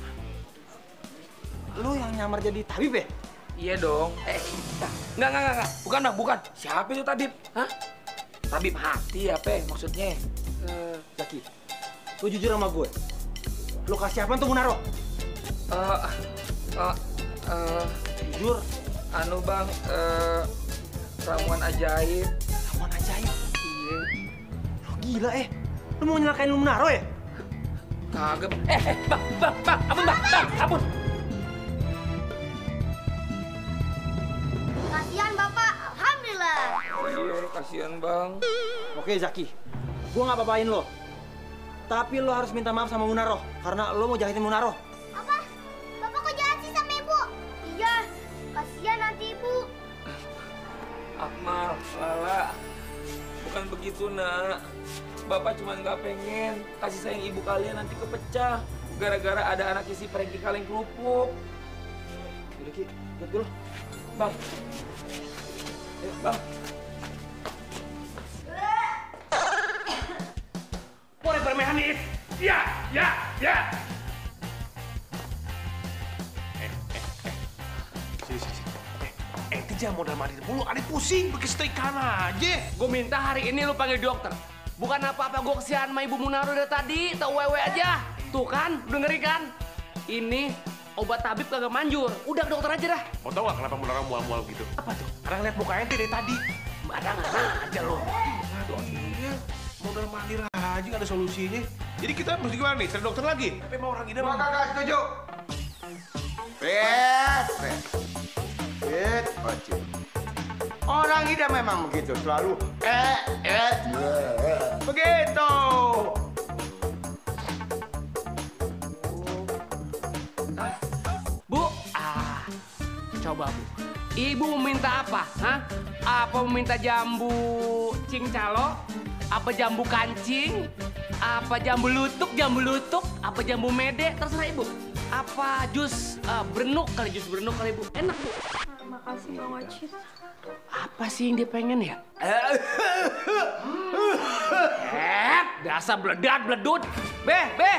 Lu yang nyamar jadi tabib ya? Iya dong. Enggak. Bukan bang, bukan. Siapa itu tabib? Hah? Tabib hati apa maksudnya? Zaki, lu jujur sama gue. Lu kasih apa tuh Munaro? Jujur. Anu bang, ramuan ajaib. Ramuan ajaib? Iya. Lu gila Lu mau nyelakain lu Munaro ya? Kagak. Bang, ampun. Kasihan Bapak, Alhamdulillah. Iya, kasihan bang. Oke Zaki, gue nggak apa-apain lo. Tapi lo harus minta maaf sama Munaro karena lo mau jahatin Munaro. Apa? Bapak kok jahat sih sama Ibu? Iya, kasihan nanti Ibu. Akmal, Lala, bukan begitu nak. Bapak cuma nggak pengen kasih sayang ibu kalian nanti kepecah gara-gara ada anaknya si Franky kaleng kerupuk. Udah Ki, lihat dulu. Bang. Bang. Boleh bermekanis? Ya. Ente jangan modal mandir mulu, ada pusing, pakai setrikaan aja. Gue minta hari ini lu panggil dokter. Bukan apa-apa, gue kesian sama Ibu Munaro dari tadi, tau wewe aja. Tuh kan, dengerin kan? Ini obat tabib kagak manjur. Udah ke dokter aja dah. Mau tau gak kenapa Munaro mual-mual gitu? Apa tuh? Karena ngeliat muka ente dari tadi. Barangan aja lo. Aduh, modal mandir aja gak ada solusinya. Jadi kita mesti gimana nih? Cari dokter lagi? Tapi mau orang idam. Gua kagak setuju. Orang idam memang begitu, selalu begitu. Bu, coba Bu. Ibu meminta apa? Hah? Apa meminta jambu cincalo? Apa jambu kancing? Apa jambu lutuk? Apa jambu mede? Terserah Ibu. Apa jus berenuk kali Bu? Enak Bu. Makasih Bang Wajid. Apa sih yang dia pengen ya? Dasar bledat-bledut. Be.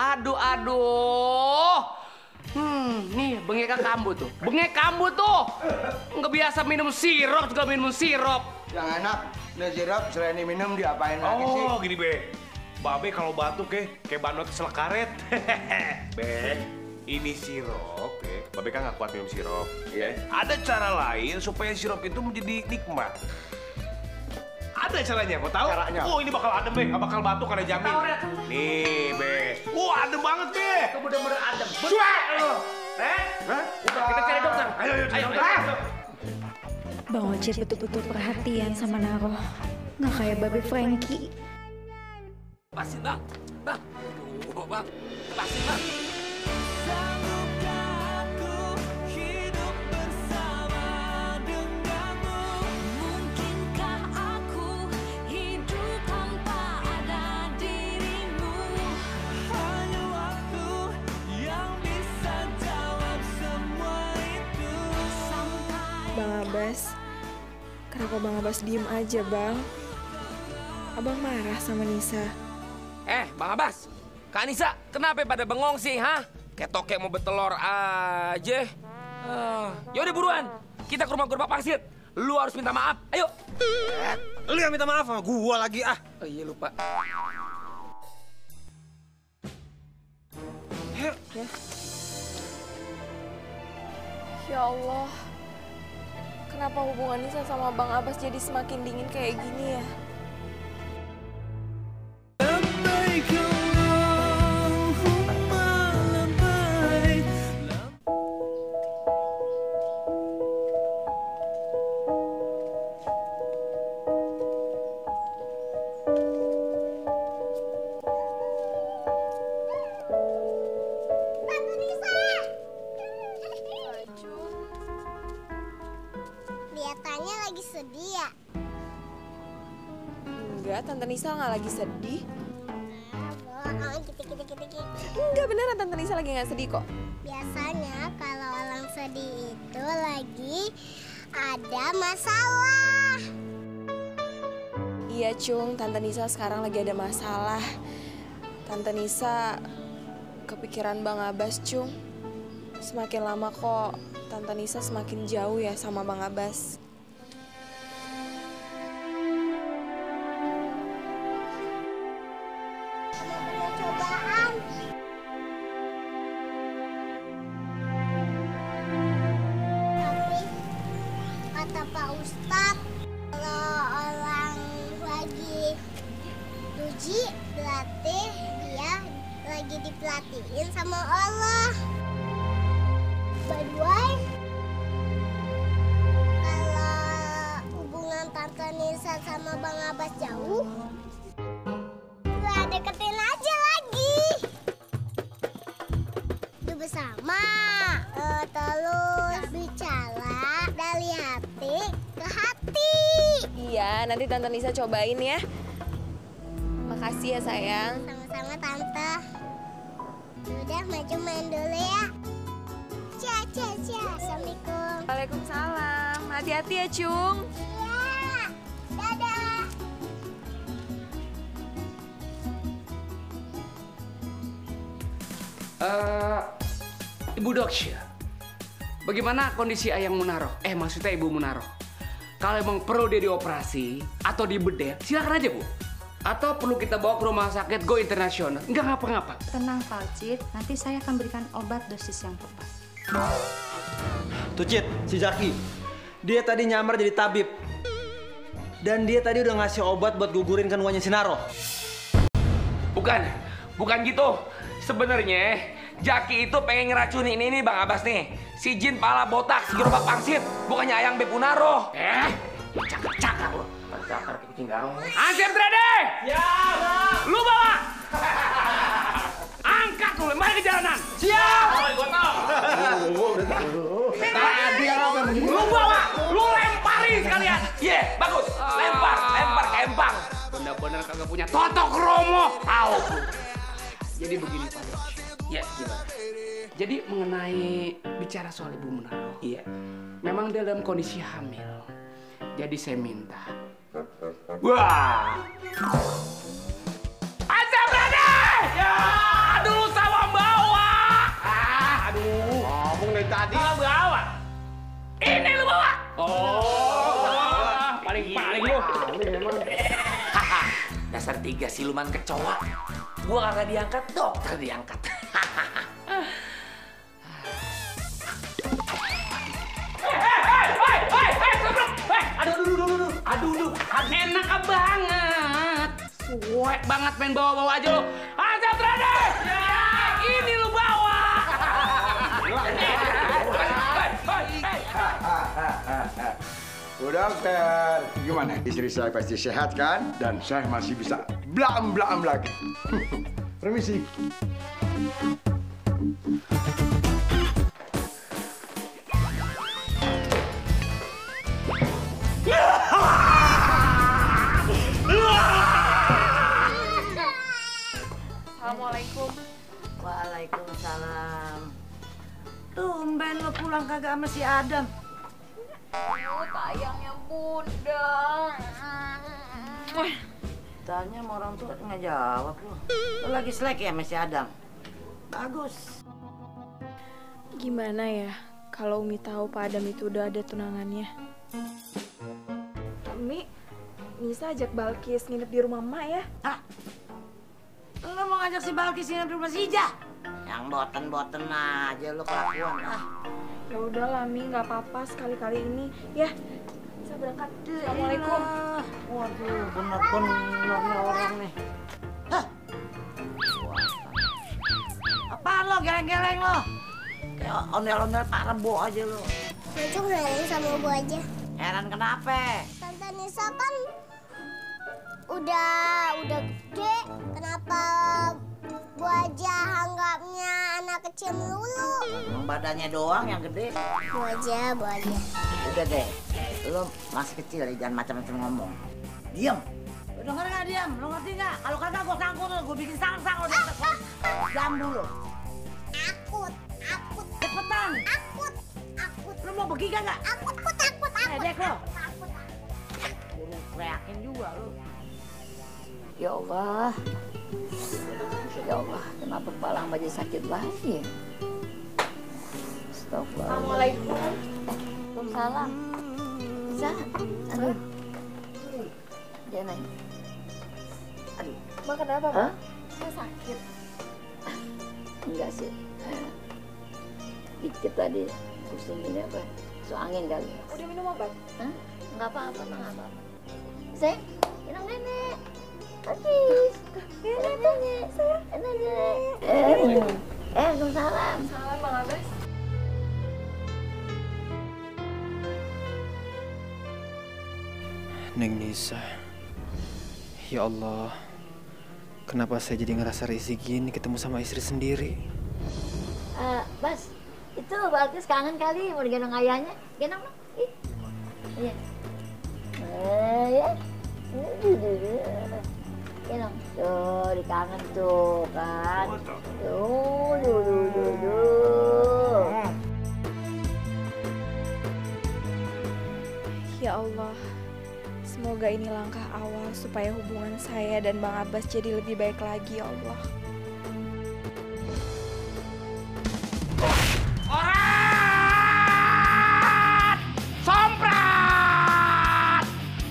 Aduh. Nih bengek kambu tuh. Nggak biasa minum sirup, juga minum sirup. Yang enak, udah sirup selain diminum diapain lagi sih? Oh gini Be, Babe kalau batuk kayak banot selek karet. Be, ini sirup ya. Babe kan nggak kuat minum sirup. Ya. Ada cara lain supaya sirup itu menjadi nikmat. Ada caranya, mau tahu? Caranya. Oh ini bakal adem Be, nggak bakal batuk ada jamin. Nih Be, wah adem banget Be. Itu bener-bener adem. Cuek lo. Kita cari dokter. Ayo. Bang Wajid betul-betul perhatian sama Naro. Nggak kayak Babe Frankie. Lepasin bang. Aduh bang. Lepasin bang. Bang Abbas, kenapa Bang Abbas diem aja, Bang? Abang marah sama Nisa. Bang Abbas, Kak Nisa, kenapa pada bengong sih, ha? Kayak tokek mau betelor aja. Yaudah buruan, kita ke rumah Guru Pak Pangsit. Lu harus minta maaf, ayo. Lu yang minta maaf sama gua lagi, ah. Oh iya, lupa. Ya Allah, kenapa hubungan Nisa sama Bang Abbas jadi semakin dingin kayak gini ya? Kelihatannya lagi sedih ya? Enggak, Tante Nisa nggak lagi sedih. Bohong, Enggak, beneran Tante Nisa lagi nggak sedih kok. Biasanya kalau orang sedih itu lagi ada masalah. Iya, Cung, Tante Nisa sekarang lagi ada masalah. Tante Nisa kepikiran Bang Abbas, Cung. Semakin lama kok Tante Nisa semakin jauh ya sama Bang Abbas. Cobaan. Tapi kata Pak Ustadz, kalau orang lagi uji berarti dia lagi dipelatihin sama Allah. By the way, kalau hubungan Tante Nisa sama Bang Abbas jauh, deketin aja lagi. Itu bersama, terus bicara dari hati ke hati. Iya, nanti Tante Nisa cobain ya. Makasih ya sayang. Sama-sama Tante. Udah maju main dulu ya. Cia. Assalamualaikum. Waalaikumsalam. Hati-hati ya, Cung. Iya. Dadah. Ibu Doksya, bagaimana kondisi Ayang Munaro? Maksudnya Ibu Munaro. Kalau emang perlu dia dioperasi atau dibedah, silakan aja Bu. Atau perlu kita bawa ke rumah sakit Go Internasional. Enggak ngapa-ngapa. Tenang Pak Cid, nanti saya akan berikan obat dosis yang tepat. Tuh Cid, si Zaki. Dia tadi nyamar jadi tabib. Dan dia tadi udah ngasih obat buat gugurin kandungannya si Naro. Bukan gitu. Sebenarnya Jaki itu pengen ngeracunin ini Bang Abbas nih. Si Jin pala botak, si gerobak pangsit. Bukannya Ayang Beb Munaro. Cakap lo. Cakap kayak kucing garong. Ansip Trede! Ya, Bang. Lu bawa! Angkat lu, mari ke jalanan. Siap! Gua tahu. Tadi apa begini? Lu bawa, lu lemparin sekalian. Bagus. Lempar ke empang. Bener-bener kagak punya totok romo. Tahu. Jadi begini Pak Doksya. Ya, gimana? Jadi mengenai bicara soal Ibu Munaro. Iya. Memang dia dalam kondisi hamil. Jadi saya minta. Wah. Azam berani! Ya, aduh sama bawa. Aduh. Ngomong dari tadi. Bawa. Ini lu bawa. Oh. Paling lu. Dasar 3 siluman kecoa. Gua kagak diangkat, dokter diangkat. Aduh, enak banget. Suwek banget main bawa-bawa aja lo. Azam Trade! Ya, ini lu bawa. Bu dokter, gimana? Istri saya pasti sehat kan? Dan saya masih bisa blam-blam lagi. Permisi. Assalamualaikum. Waalaikumsalam. Tumben lo pulang kagak sama si Adam. Oh, sayangnya Bunda. Tanya sama orang tua nggak jawab lo. Lo lagi selek ya sama si Adam? Bagus. Gimana ya kalau Umi tahu Pak Adam itu udah ada tunangannya? Umi, Nisa ajak Balkis nginep di rumah Emak ya? Hah? Lo mau ngajak si Balkis nginep di rumah si Ija? Yang boten-boten aja lo kelakuan. Ya udahlah Mi, nggak apa-apa sekali-kali ini ya. Bisa berangkat. Assalamualaikum. Waduh, bener-bener orang nih. Hah? Apaan lo geleng-geleng lo? Kayak ondel-ondel Pak Rebo aja lo. Cocok heran sama Bu aja. Heran kenapa? Tante Nisa kan udah gede. Kenapa Bu aja anggapnya anak kecil melulu? Badannya doang yang gede. Bu aja. Udah deh, lo masih kecil ya, jangan macam-macam ngomong. Diam. Lo denger nggak diam? Lo ngerti nggak? Kalau kagak gue sangkut lo, gue bikin sang-sang lo di atas jambu lo. Akut. Cepetan. Akut. Lo mau pergi kagak? Akut. Edek lo. Gue teriakin juga lo. Ya Allah. Ya Allah, kenapa kepala Mbak jadi sakit lagi? Astagfirullah. Assalamualaikum. Waalaikumsalam. Bisa? Aduh. Jangan. Aduh. Mak kenapa, Pak? Mak sakit. Enggak sih. Dikit tadi pusing ini apa? Masuk angin kali. Udah minum obat? Hah? Enggak apa-apa, enggak apa-apa. Sayang, gendong nenek. Habis. Gendong nenek. Nenek. Waalaikumsalam. Salam, Bang Abbas. Neng Nisa. Ya Allah. Kenapa saya jadi ngerasa risih gini ketemu sama istri sendiri? Bas, itu Balkis kangen kali mau digendong ayahnya. Gendong dong. Ih. Iya. Ya. Gendong. Tuh, dikangen tuh kan. Ya Allah, semoga ini langkah awal supaya hubungan saya dan Bang Abbas jadi lebih baik lagi, ya Allah. Somprat!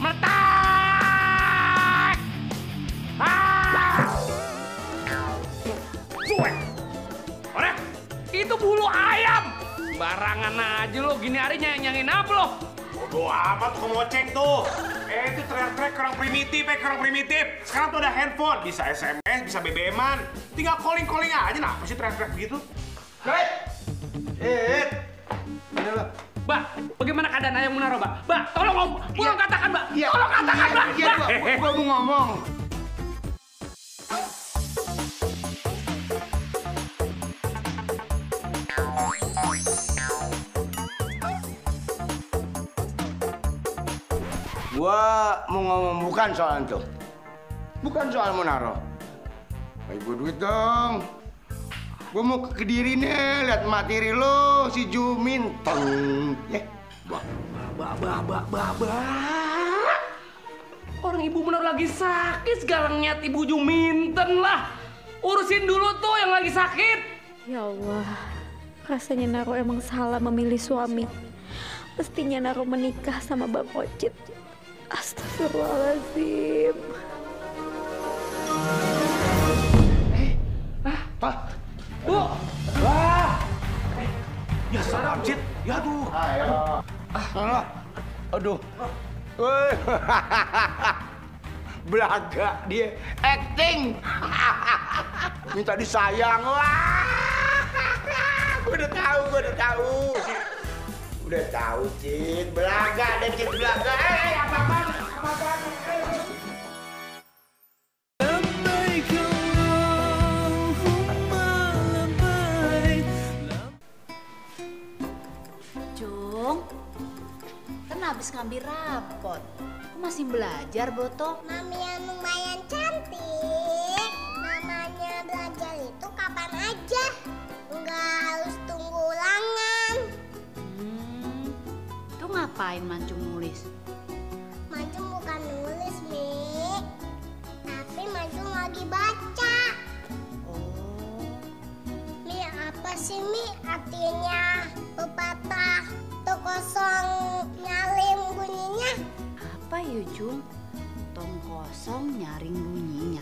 Meletak! Cuek! Oleh, itu bulu ayam! Barangan aja lo, gini hari nyangin apa lo? Bodoh amat tuh ngoceng tuh. Itu teriak-teriak kurang primitif. Sekarang tuh ada handphone, bisa SMS, bisa BBM-an. Tinggal calling aja, nah apa sih teriak-teriak begitu? Ini lo. Mbak, bagaimana keadaan ayam Munaro, Mbak? Mbak, tolong katakan, Mbak. Tolong katakan, Mbak. Iya, gua mau ngomong. Gua mau ngomong bukan soal itu. Bukan soal Munaro. Bagi gua duit dong. Gua mau ke Kediri nih, lihat materi lo si Juminten. Ya. Bah. Orang ibu bener lagi sakit, sekarang nyat ibu Juminten lah. Urusin dulu tuh yang lagi sakit. Ya Allah, rasanya Naro emang salah memilih suami. Mestinya Naro menikah sama Bang Ocit. Astagfirullahaladzim. Wah. Ya salam, Cit. Ya aduh. Aduh. Woi. Belaga dia. Acting. Minta disayang. Wah. Gue udah tahu. Udah tahu, Cit. Belaga dan Cit belaga. Apa-apaan. Jung, kan habis ngambil rapot. Kok masih belajar, Boto? Mami yang lumayan cantik. Namanya belajar itu kapan aja. Nggak harus tunggu ulangan. Itu ngapain Mancung nulis? Mancung bukan nulis, Mi. Tapi Mancung lagi baca. Mi, apa sih, Mi, artinya pepatah tong kosong nyaring bunyinya? Apa ya, Jung? Tong kosong nyaring bunyinya.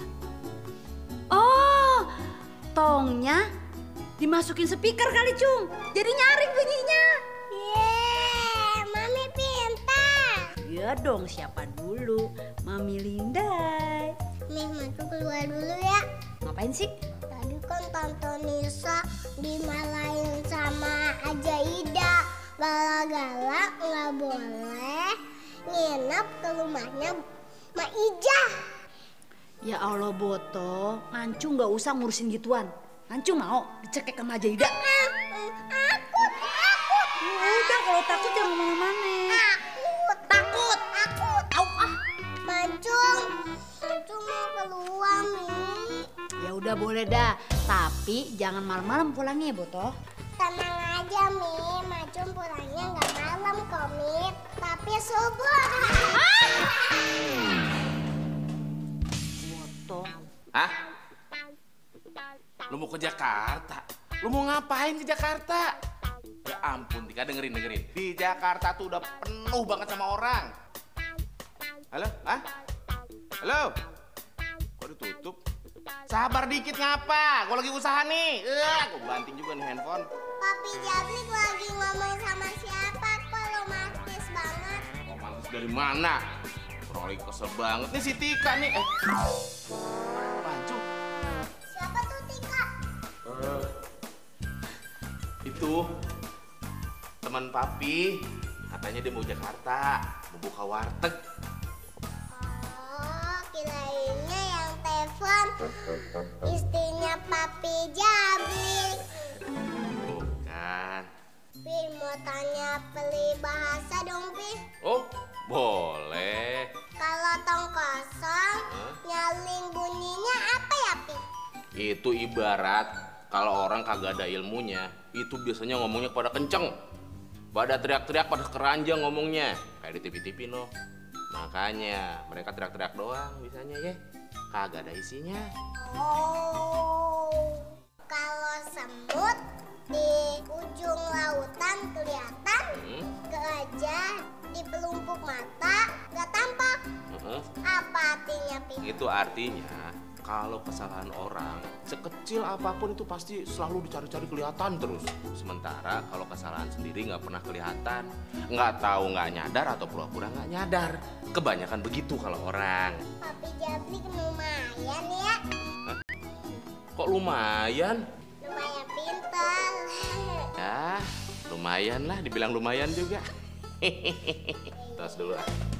Oh, tongnya dimasukin speaker kali, Jung. Jadi nyaring bunyinya. Yeay, Mami pintar. Iya dong, siapa dulu? Mami Lindai. Nih, Mancung keluar dulu ya. Ngapain sih? Tadi kan Tante Nisa dimarahin sama Ajaida. Galak-galak nggak boleh nginep ke rumahnya Mak Ija. Ya Allah, Boto. Mancung nggak usah ngurusin gituan. Mancung mau dicekek sama Ajaida. Takut. Udah, kalau takut jangan kemana-mana. Takut. Au ah. Mancung mau keluar, Mi. Ya udah boleh dah. Tapi jangan malam-malam pulangnya, Boto. Tenang aja, Mi. Mancung pulangnya nggak malam kok, Mi. Tapi subuh. Boto. Hah? Lu mau ke Jakarta? Lu mau ngapain ke Jakarta? Ya ampun, Tika, dengerin. Di Jakarta tuh udah penuh banget sama orang. Halo? Hah? Halo? Kok ditutup? Sabar dikit ngapa? Gua lagi usaha nih. Gua banting juga nih handphone. Papi Jabrik lagi ngomong sama siapa? Kok romantis banget? Romantis dari mana? Orang lagi kesel banget nih si Tika nih. Pancung. Siapa tuh Tika? Itu teman papi. Katanya dia mau Jakarta, mau buka warteg. Oh, kirainnya yang telepon istrinya Papi Jabrik. Bukan. Pi, mau tanya peribahasa dong, Pi. Oh, boleh. Kalau tong kosong, nyaling bunyinya apa ya, Pi? Itu ibarat kalau orang kagak ada ilmunya, itu biasanya ngomongnya pada kenceng. Pada teriak-teriak, pada keranjang ngomongnya. Kayak di TV-TV no. Makanya mereka teriak-teriak doang bisanya ya. Kagak ada isinya. Oh, kalau semut di ujung lautan kelihatan, gajah di pelumpuk mata nggak tampak. Apa artinya, Pi? Itu artinya kalau kesalahan orang sekecil apapun itu pasti selalu dicari-cari kelihatan terus. Sementara kalau kesalahan sendiri nggak pernah kelihatan, nggak tahu, nggak nyadar atau pura-pura nggak nyadar. Kebanyakan begitu kalau orang. Papi Jabrik lumayan ya. Hah? Kok lumayan? Lumayan pintar. Ya, lumayan lah, dibilang lumayan juga. Tos dulu ah.